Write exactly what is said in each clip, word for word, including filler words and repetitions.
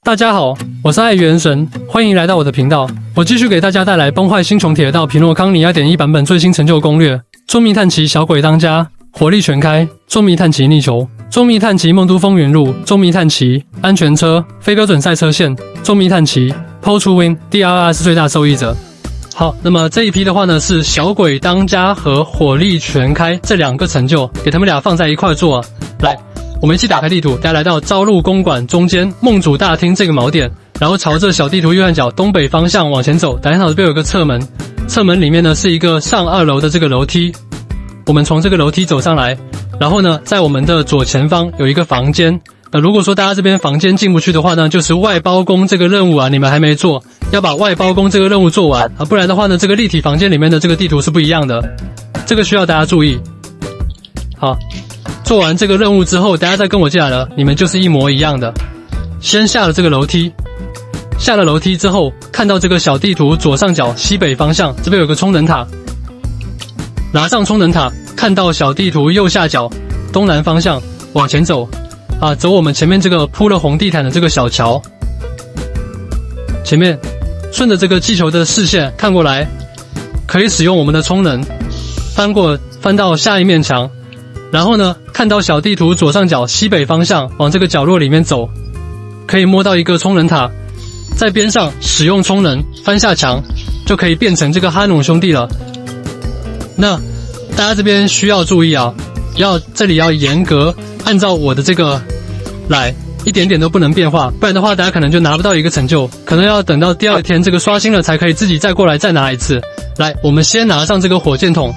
大家好，我是爱元神，欢迎来到我的频道。我继续给大家带来《崩坏星穹铁道皮诺康尼亚点一》版本最新成就攻略：捉迷探奇小鬼当家，火力全开；捉迷探奇逆球，捉迷探奇梦都风云录，捉迷探奇安全车，非标准赛车线，捉迷探奇 Pull to Win D R R 是最大受益者。好，那么这一批的话呢，是小鬼当家和火力全开这两个成就，给他们俩放在一块做、啊。来，我们一起打开地图，大家来到招录公馆中间梦主大厅这个锚点，然后朝着小地图右上角东北方向往前走。打开好这边有个侧门，侧门里面呢是一个上二楼的这个楼梯，我们从这个楼梯走上来，然后呢，在我们的左前方有一个房间。呃，如果说大家这边房间进不去的话呢，就是外包工这个任务啊，你们还没做，要把外包工这个任务做完啊，不然的话呢，这个立体房间里面的这个地图是不一样的，这个需要大家注意。好，做完这个任务之后，大家再跟我进来了，你们就是一模一样的。先下了这个楼梯，下了楼梯之后，看到这个小地图左上角西北方向，这边有个充能塔，拿上充能塔，看到小地图右下角东南方向往前走。啊，走我们前面这个铺了红地毯的这个小桥，前面顺着这个气球的视线看过来，可以使用我们的充能，翻过翻到下一面墙，然后呢，看到小地图左上角西北方向往这个角落里面走，可以摸到一个充能塔，在边上使用充能翻下墙，就可以变成这个哈农兄弟了。那大家这边需要注意啊，要这里要严格按照我的这个来，一点点都不能变化，不然的话大家可能就拿不到一个成就，可能要等到第二天这个刷新了才可以自己再过来再拿一次。来，我们先拿上这个火箭筒。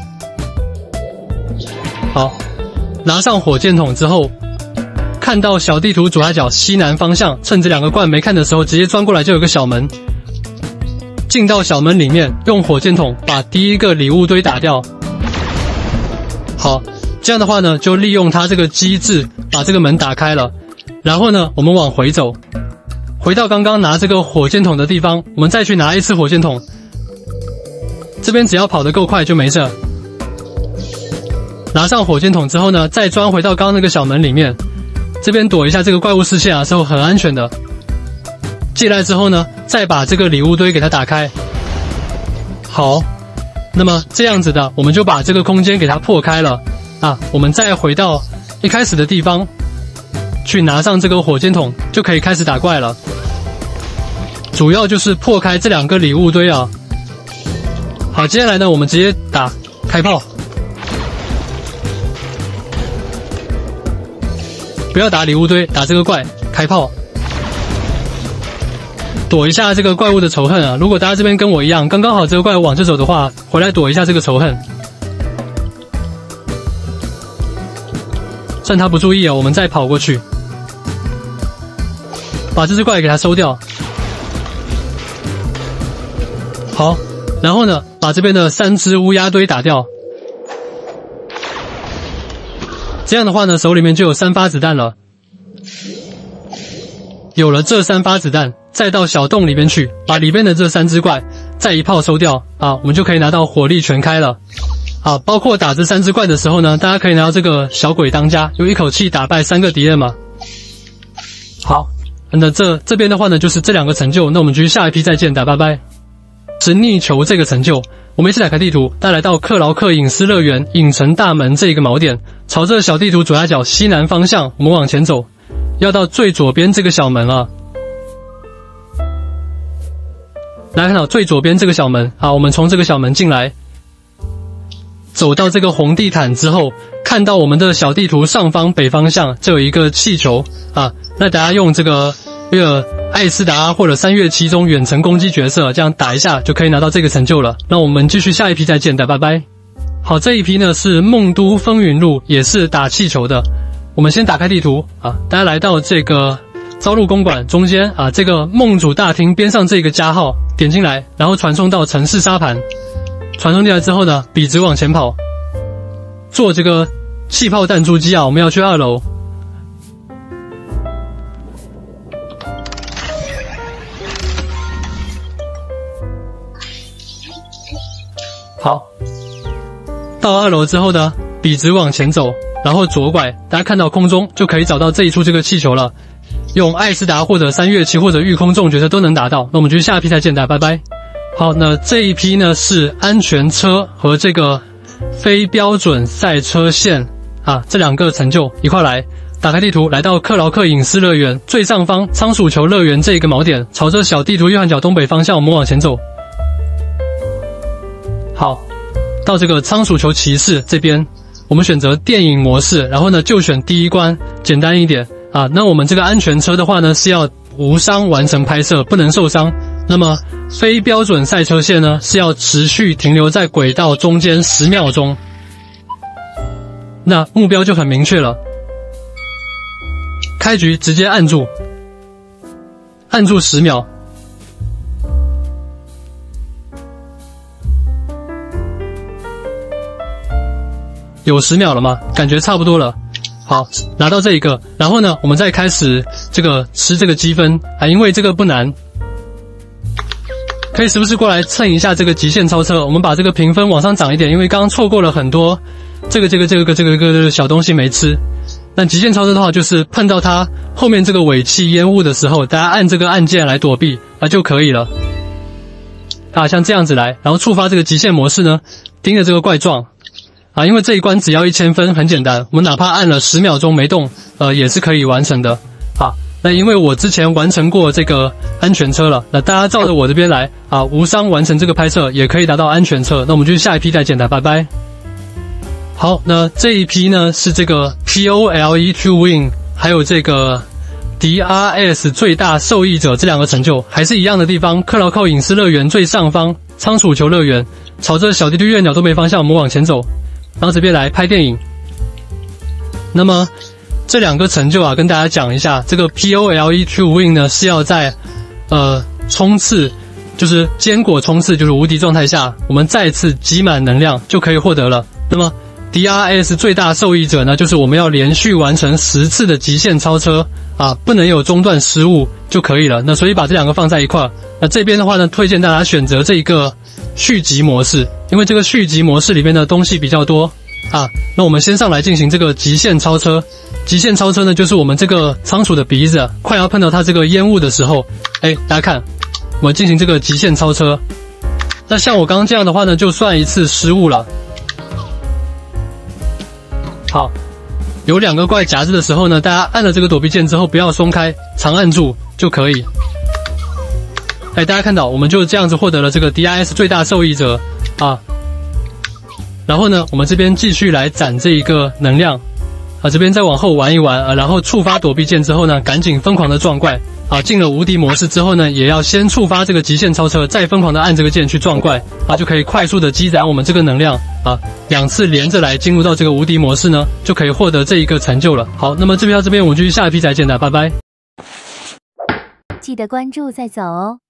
好，拿上火箭筒之后，看到小地图左下角西南方向，趁这两个罐没看的时候直接钻过来，就有个小门，进到小门里面，用火箭筒把第一个礼物堆打掉。好，这样的话呢，就利用它这个机制把这个门打开了，然后呢，我们往回走，回到刚刚拿这个火箭筒的地方，我们再去拿一次火箭筒。这边只要跑得够快就没事。拿上火箭筒之后呢，再钻回到刚刚那个小门里面，这边躲一下这个怪物视线啊，是很安全的。进来之后呢，再把这个礼物堆给它打开。好，那么这样子的，我们就把这个空间给它破开了。啊，我们再回到一开始的地方，去拿上这个火箭筒，就可以开始打怪了。主要就是破开这两个礼物堆啊。好，接下来呢，我们直接打开炮，不要打礼物堆，打这个怪，开炮，躲一下这个怪物的仇恨啊。如果大家这边跟我一样，刚刚好这个怪物往这走的话，回来躲一下这个仇恨。趁他不注意啊，我们再跑过去，把这只怪给他收掉。好，然后呢，把这边的三只乌鸦堆打掉。这样的话呢，手里面就有三发子弹了。有了这三发子弹，再到小洞里面去，把里面的这三只怪再一炮收掉啊，我们就可以拿到火力全开了。好，包括打这三只怪的时候呢，大家可以拿到这个小鬼当家，就一口气打败三个敌人嘛。好，那这这边的话呢，就是这两个成就，那我们就下一批再见，打拜拜。是逆球这个成就，我们一起打开地图，大家来到克劳克隐私乐园影城大门这个锚点，朝着小地图左下角西南方向，我们往前走，要到最左边这个小门了。来看到最左边这个小门，好，我们从这个小门进来。走到这个红地毯之后，看到我们的小地图上方北方向，这有一个气球啊。那大家用这个这个艾斯达或者三月七中远程攻击角色，这样打一下就可以拿到这个成就了。那我们继续下一批再见，拜拜。好，这一批呢是梦都风云录，也是打气球的。我们先打开地图啊，大家来到这个招录公馆中间啊，这个梦主大厅边上这个加号，点进来，然后传送到城市沙盘。传送进来之后呢，笔直往前跑，做这个气炮弹珠机啊，我们要去二楼。好，到二楼之后呢，笔直往前走，然后左拐，大家看到空中就可以找到这一处这个气球了。 用艾斯达或者三月期或者御空这种角色都能达到。那我们就下一批再见，大家拜拜。好，那这一批呢是安全车和这个非标准赛车线啊，这两个成就一块来。打开地图，来到克劳克隐私乐园最上方仓鼠球乐园这一个锚点，朝着小地图右上角东北方向，我们往前走。好，到这个仓鼠球骑士这边，我们选择电影模式，然后呢就选第一关，简单一点啊。那我们这个安全车的话呢，是要无伤完成拍摄，不能受伤。那么非标准赛车线呢，是要持续停留在轨道中间十秒钟。那目标就很明确了。开局直接按住，按住十秒，有十秒了吗？感觉差不多了。好，拿到这一个，然后呢，我们再开始这个吃这个积分啊，因为这个不难，可以时不时过来蹭一下这个极限超车。我们把这个评分往上涨一点，因为刚刚错过了很多这个这个这个这个这个小东西没吃。那极限超车的话，就是碰到它后面这个尾气烟雾的时候，大家按这个按键来躲避啊就可以了。啊，像这样子来，然后触发这个极限模式呢，盯着这个怪撞啊，因为这一关只要一千分，很简单，我们哪怕按了十秒钟没动，呃，也是可以完成的。啊，那因为我之前完成过这个安全车了，那大家照着我这边来啊，无伤完成这个拍摄，也可以达到安全车。那我们就下一批再见了，拜拜。好，那这一批呢是这个 P O L E to Win， 还有这个 D R S 最大受益者这两个成就，还是一样的地方，克劳克隐私乐园最上方仓鼠球乐园，朝着小地图月鸟东北方向，我们往前走，然后这边来拍电影。那么这两个成就啊，跟大家讲一下，这个 P O L E to Win 呢是要在呃冲刺，就是坚果冲刺，就是无敌状态下，我们再次积满能量就可以获得了。那么D R S 最大受益者呢，就是我们要连续完成十次的极限超车啊，不能有中断失误就可以了。那所以把这两个放在一块儿。那这边的话呢，推荐大家选择这一个续集模式，因为这个续集模式里面的东西比较多啊。那我们先上来进行这个极限超车。极限超车呢，就是我们这个仓鼠的鼻子快要碰到它这个烟雾的时候，哎，大家看，我们进行这个极限超车。那像我刚刚这样的话呢，就算一次失误了。好，有两个怪夹着的时候呢，大家按了这个躲避键之后不要松开，长按住就可以。哎，大家看到我们就这样子获得了这个 D R S 最大受益者啊。然后呢，我们这边继续来攒这一个能量啊，这边再往后玩一玩啊，然后触发躲避键之后呢，赶紧疯狂的撞怪啊。进了无敌模式之后呢，也要先触发这个极限超车，再疯狂的按这个键去撞怪啊，就可以快速的积攒我们这个能量啊。两次连着来进入到这个无敌模式呢，就可以获得这一个成就了。好，那么这边到这边我们就去下一批再见了，拜拜。 记得关注再走哦。